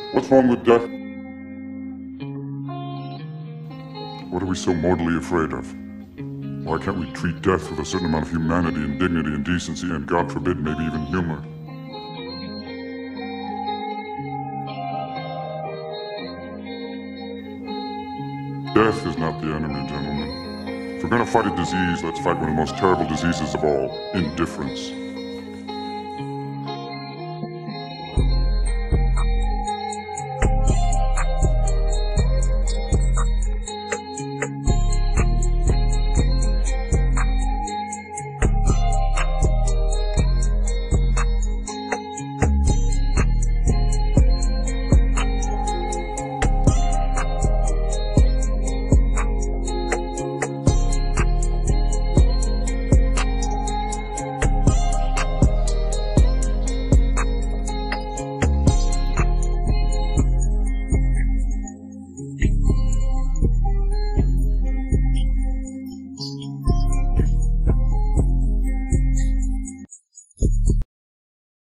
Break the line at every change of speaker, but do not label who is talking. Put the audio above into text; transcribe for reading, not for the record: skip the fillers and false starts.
What's wrong with death? What are we so mortally afraid of? Why can't we treat death with a certain amount of humanity and dignity and decency and, God forbid, maybe even humor? Death is not the enemy, gentlemen. If we're gonna fight a disease, let's fight one of the most terrible diseases of all, indifference.